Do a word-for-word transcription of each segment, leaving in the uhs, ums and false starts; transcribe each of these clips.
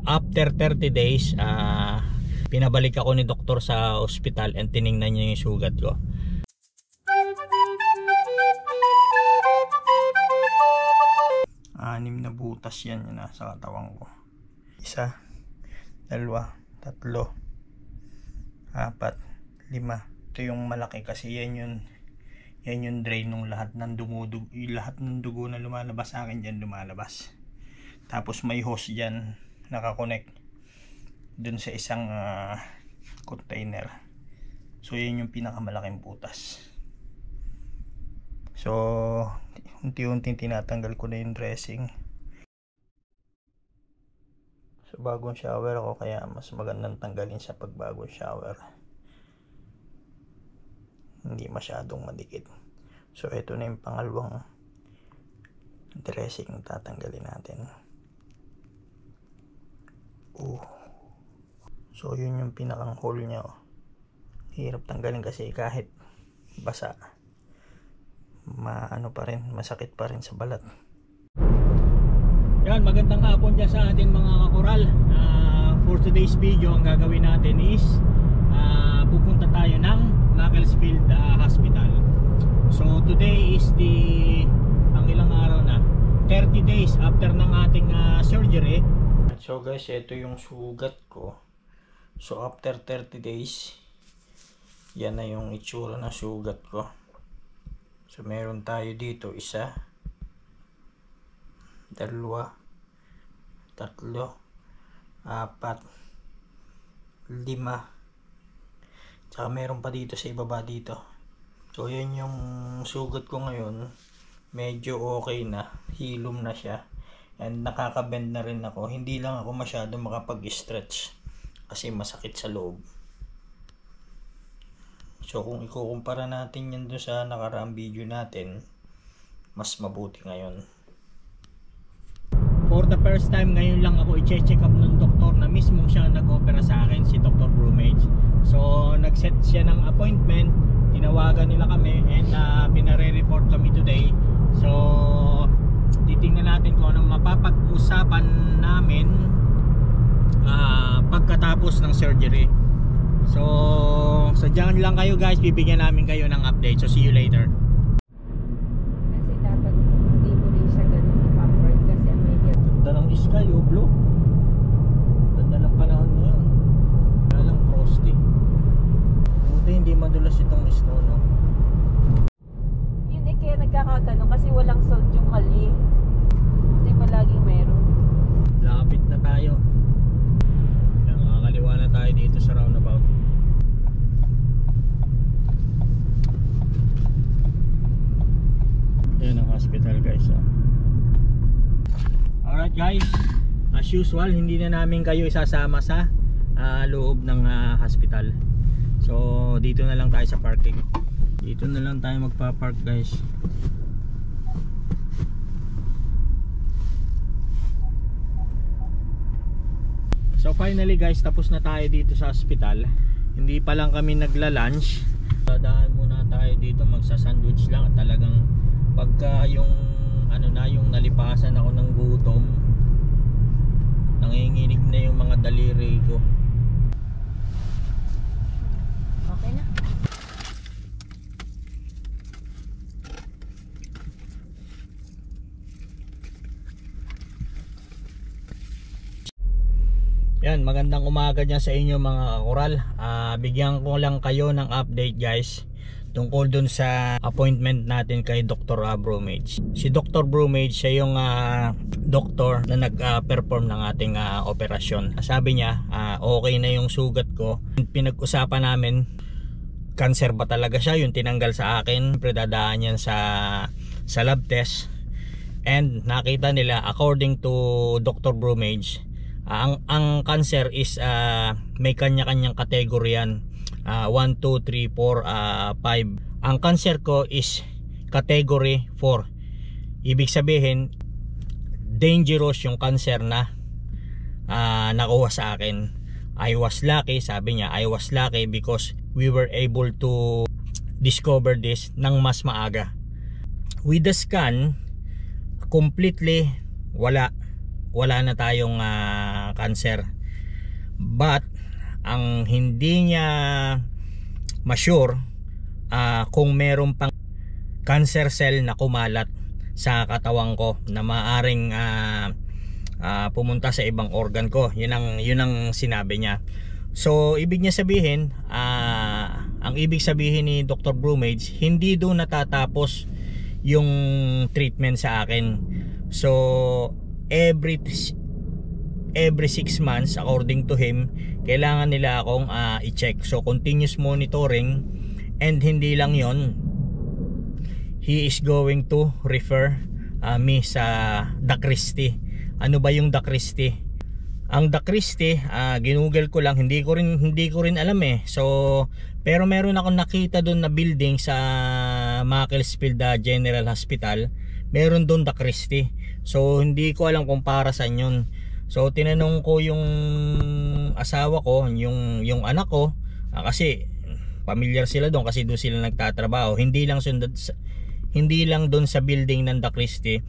after thirty days, uh, pinabalik ako ni doktor sa ospital and tiningnan niya yung sugat ko. Anim na butas yan yung nasa katawan ko. Isa, dalawa, tatlo, apat, lima. Ito yung malaki kasi yan yun, yan yung drain ng lahat ng dumudug, lahat ng dugo na lumalabas sa akin dyan lumalabas. Tapos may hose dyan nakakonect dun sa isang uh, container. So yan yung pinakamalaking butas. So unti-unti tinatanggal ko na yung dressing. So bagong shower ako, kaya mas magandang tanggalin sa pagbagong shower, hindi masyadong madikit. So ito na yung pangalawang dressing na tatanggalin natin. Uh. So yun yung pinakang hole nya, oh. Hirap tanggalin kasi kahit basa, maano pa rin, masakit pa rin sa balat. Yan, magandang hapon dyan sa atin mga kakoral. Uh, for today's video, ang gagawin natin is uh, pupunta tayo ng Macclesfield uh, Hospital. So today is the, ang ilang araw na, thirty days after ng ating uh, surgery. So guys, ito yung sugat ko. So after thirty days, yan na yung itsura ng sugat ko. So meron tayo dito isa, dalawa, tatlo, apat, lima, tsaka meron pa dito sa ibaba dito. So yan yung sugat ko ngayon. Medyo okay na, hilom na siya, and nakaka-bend na rin ako. Hindi lang ako masyado makapag-stretch kasi masakit sa loob. So kung ikukumpara natin yan doon sa nakaraang video natin, mas mabuti ngayon. For the first time ngayon lang ako i-check up ng doktor na mismo siya nag-opera sa akin, si Doctor Brumage. So nag-set siya ng appointment, tinawagan nila kami, and uh, pinare-report kami today. So titingnan natin kung anong mapapag-usapan namin uh, pagkatapos ng surgery. So sadyan lang kayo guys, bibigyan namin kayo ng update. So see you later. Kasi dapat hindi ko rin siya ganun i-pampered kasi may hair. Ganda ng sky, oh, blue. Ganda ng panahon ngayon. Kaya lang frosty. Buti hindi madulas itong snow, no? Yun eh, kaya nagkakagano kasi walang salt yung kali. Hindi pa laging meron. Lapit na tayo. Nakakaliwa na tayo dito sa roundabout. Yan ang hospital guys, oh. Alright guys, as usual hindi na namin kayo isasama sa uh, loob ng uh, hospital. So dito na lang tayo sa parking. Dito na lang tayo magpa-park guys. So finally guys, tapos na tayo dito sa hospital. Hindi pa lang kami nagla-lunch. Dadaan muna tayo dito, magsa-sandwich lang. At talagang pagka yung ano na, yung nalipasan ako ng gutom, nanginginig na yung mga daliri ko. Okay na. Yan, magandang umaga dyan sa inyo mga kakoral. uh, Bigyan ko lang kayo ng update guys tungkol dun sa appointment natin kay Doctor Brumage. Si Doctor Brumage, siya yung uh, doktor na nag-perform uh, ng ating uh, operasyon. Sabi niya, uh, okay na yung sugat ko. Pinag-usapan namin, cancer ba talaga siya, yung tinanggal sa akin. Siyempre dadaan yan sa, sa lab test. And nakita nila, according to Doctor Brumage, uh, ang, ang cancer is uh, may kanya-kanyang category yan. Uh, one, two, three, four, five. Ang cancer ko is category four. Ibig sabihin dangerous yung cancer na uh, nakuha sa akin. I was lucky, sabi niya, I was lucky because we were able to discover this ng mas maaga. With the scan, completely wala wala na tayong uh, cancer. But ang hindi niya ma-sure uh, kung meron pang cancer cell na kumalat sa katawan ko na maaring uh, uh, pumunta sa ibang organ ko. Yun ang, yun ang sinabi niya. So ibig niya sabihin, uh, ang ibig sabihin ni Doctor Bromage, hindi doon natatapos yung treatment sa akin. So every every six months, according to him, kailangan nila akong uh, i-check. So continuous monitoring, and hindi lang yon, he is going to refer uh, me sa Da Christie. Ano ba yung Da Christie? Ang Da Christie, uh, ginugol ko lang, hindi ko rin hindi ko rin alam eh. So pero meron akong nakita doon na building sa Macclesfield General Hospital. Meron doon Da Christie. So hindi ko alam kung para saan yun. So tinanong ko yung asawa ko, yung yung anak ko, uh, kasi familiar sila doon kasi doon sila nagtatrabaho. Hindi lang sundad, hindi lang doon sa building ng Da Christie.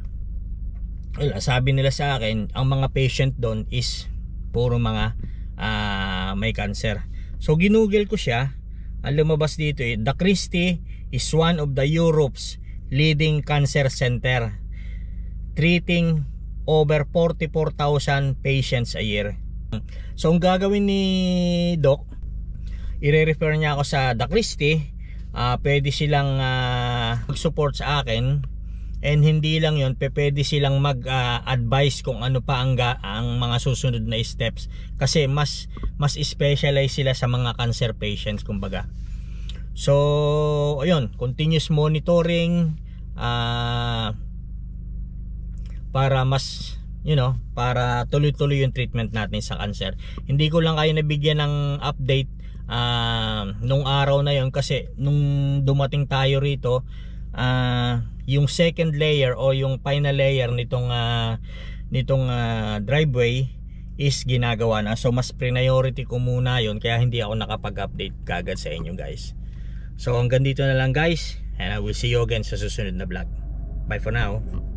Well, sabi nila sa akin, ang mga patient doon is puro mga uh, may cancer. So ginugol ko siya, ang lumabas dito eh, Da Christie is one of the Europe's leading cancer center, treating over forty-four thousand patients a year. So ang gagawin ni Doc, i-refer niya ako sa Da Christie. uh, Pwede silang uh, mag-support sa akin. And hindi lang yun, pwede silang mag-advise uh, kung ano pa ang, ang mga susunod na steps. Kasi mas mas specialize sila sa mga cancer patients, kumbaga. So, ayun, continuous monitoring uh, para mas, you know, para tuloy-tuloy yung treatment natin sa cancer. Hindi ko lang kayo nabigyan ng update uh, nung araw na yun kasi nung dumating tayo rito, uh, yung second layer o yung final layer nitong uh, nitong uh, driveway is ginagawa na. So mas priority ko muna yon, kaya hindi ako nakapag-update kagad sa inyo guys. So hanggang dito na lang guys, and I will see you again sa susunod na vlog. Bye for now.